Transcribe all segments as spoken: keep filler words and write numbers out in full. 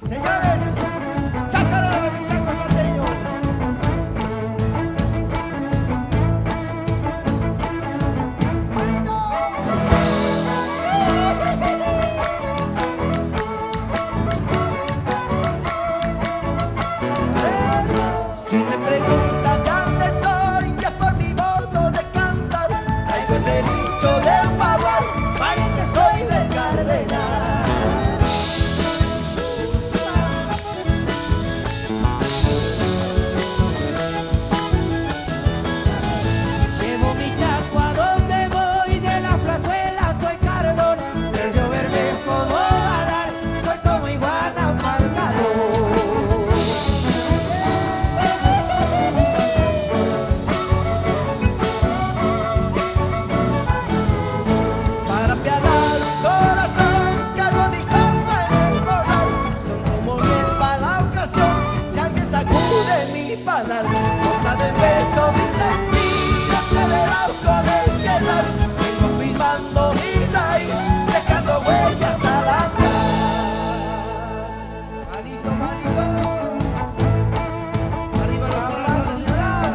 Señores, chácara de mi chango norteño. Si me preguntan de dónde soy, que por mi modo de cantar traigo el derecho de pagar, para que soy del Cardenal. Llevo mi chaco a donde voy, de la plazuela soy Carlón, del río Bermejo no va a dar, soy como iguana un marcador. Para apiadar un corazón, cargo mi copa en el morral. Son como miel para la ocasión, si alguien sacude mi panal. Corta de beso mi sentir, atreverá con el tierral. Vengo firmando mi raíz, dejando huellas al andar. Malito, malito, arriba los corazones.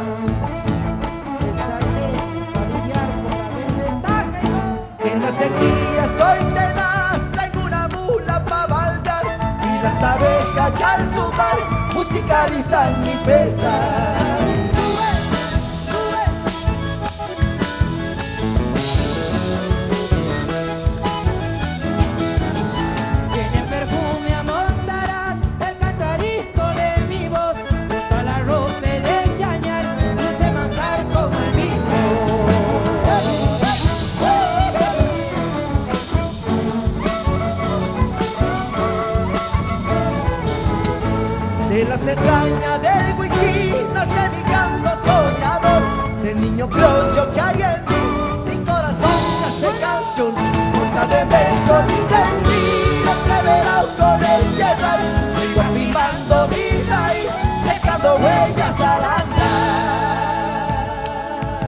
En la sequía soy tenaz, traigo una mula pa' baldar, y las abejas ya al sumar musicalizan mi pesar. Sube, sube. Tiene perfume amontarás el cantarisco de mi voz, junto a la ropa de chañar, dulce manjar como el vino. De las entrañas del Huichí nace mi canto soñador, del niño criollo que hay en mí, mi corazón se hace canción, corta de besos mi sentir, atreverá con